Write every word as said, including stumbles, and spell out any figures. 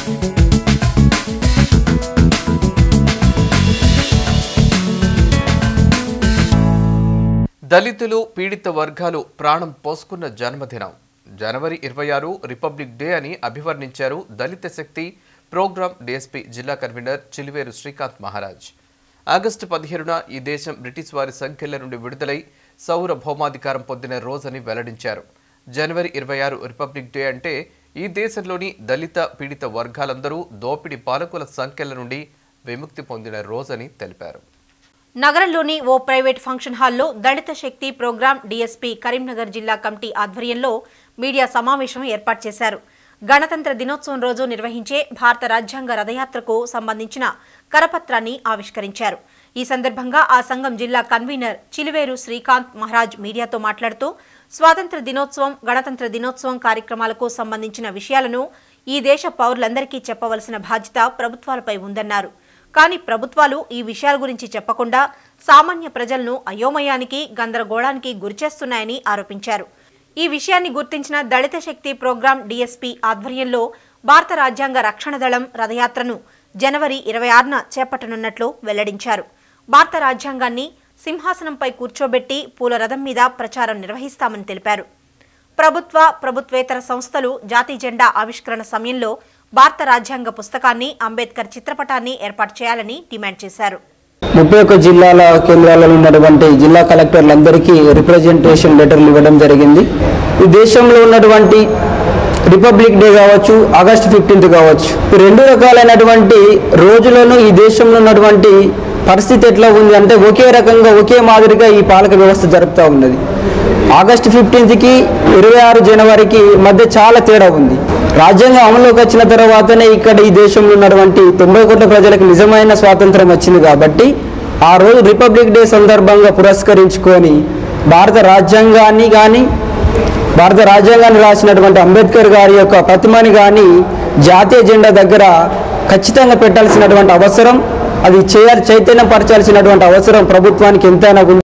దళితులు పీడిత వర్గాలు ప్రాణం పోసుకున్న జన్మదినం జనవరి ఇరవై ఆరు రిపబ్లిక్ డే అని అభివర్ణించారు దళిత శక్తి ప్రోగ్రామ్ డీఎస్పీ జిల్లా కన్వీనర్ చిలివేరు శ్రీకాంత్ మహారాజ్. ఆగస్టు పదిహేనున ఈ దేశం బ్రిటిష్ వారి సంఖ్యల నుండి విడుదలై సౌర భౌమాధికారం పొందిన రోజని వెల్లడించారు. జనవరి ఇరవై ఆరు రిపబ్లిక్ డే అంటే ఈ దేశంలోని దళిత పీడిత వర్గాలందరూ దోపిడీ పాలకుల సంఖ్యల నుండి విముక్తి పొందిన రోజని తెలిపారు. నగరంలోని ఓ ప్రైవేట్ ఫంక్షన్ హాల్లో దళిత శక్తి ప్రోగ్రాం డీఎస్పీ కరీంనగర్ జిల్లా కమిటీ ఆధ్వర్యంలో మీడియా సమావేశం ఏర్పాటు చేశారు. గణతంత్ర దినోత్సవం రోజు నిర్వహించే భారత రాజ్యాంగ రథయాత్రకు సంబంధించిన కరపత్రాన్ని ఆవిష్కరించారు. ఈ సందర్భంగా ఆ సంఘం జిల్లా కన్వీనర్ చిలివేరు శ్రీకాంత్ మహారాజ్ మీడియాతో మాట్లాడుతూ స్వాతంత్ర దినోత్సవం, గణతంత్ర దినోత్సవం కార్యక్రమాలకు సంబంధించిన విషయాలను ఈ దేశ పౌరులందరికీ చెప్పవలసిన బాధ్యత ప్రభుత్వాలపై ఉందన్నారు. కానీ ప్రభుత్వాలు ఈ విషయాల గురించి చెప్పకుండా సామాన్య ప్రజలను అయోమయానికి, గందరగోళానికి గురిచేస్తున్నాయని ఆరోపించారు. ఈ విషయాన్ని గుర్తించిన దళిత శక్తి ప్రోగ్రాం డీఎస్పీ ఆధ్వర్యంలో భారత రాజ్యాంగ రక్షణ దళం రథయాత్రను జనవరి ఇరవై ఆరున చేపట్టనున్నట్లు వెల్లడించారు. భారత రాజ్యాంగాన్ని సింహాసనంపై కూర్చోబెట్టి పూల రథం మీద ప్రచారం నిర్వహిస్తామని తెలిపారు. ప్రభుత్వ, ప్రభుత్వేతర సంస్థలు జాతీయ జెండా ఆవిష్కరణ సమయంలో భారత రాజ్యాంగ పుస్తకాన్ని, అంబేద్కర్ చిత్రపటాన్ని ఏర్పాటు చేయాలని డిమాండ్ చేశారు. ముప్పై ఒక్క జిల్లాల కేంద్రాలలో ఉన్నటువంటి జిల్లా కలెక్టర్లందరికీ రిప్రజెంటేషన్ లెటర్లు ఇవ్వడం జరిగింది. ఈ దేశంలో ఉన్నటువంటి రిపబ్లిక్ డే కావచ్చు, ఆగస్టు ఫిఫ్టీన్త్ కావచ్చు, ఈ రెండు రకాలైనటువంటి రోజులను ఈ దేశంలో ఉన్నటువంటి పరిస్థితి ఎట్లా ఉంది అంటే ఒకే రకంగా, ఒకే మాదిరిగా ఈ పాలక వ్యవస్థ జరుపుతూ ఉన్నది. ఆగస్టు ఫిఫ్టీన్త్కి ఇరవై ఆరు జనవరికి మధ్య చాలా తేడా ఉంది. రాజ్యాంగం అమలులోకి వచ్చిన తర్వాతనే ఇక్కడ ఈ దేశంలో ఉన్నటువంటి తొంభై కోట్ల ప్రజలకు నిజమైన స్వాతంత్రం వచ్చింది. కాబట్టి ఆ రోజు రిపబ్లిక్ డే సందర్భంగా పురస్కరించుకొని భారత రాజ్యాంగాన్ని కానీ, భారత రాజ్యాంగాన్ని రాసినటువంటి అంబేద్కర్ గారి యొక్క ప్రతిమని కానీ జాతీయ జెండా దగ్గర ఖచ్చితంగా పెట్టాల్సినటువంటి అవసరం, అది చేయాలి, చైతన్యపరచాల్సినటువంటి అవసరం ప్రభుత్వానికి ఎంతైనా ఉంది.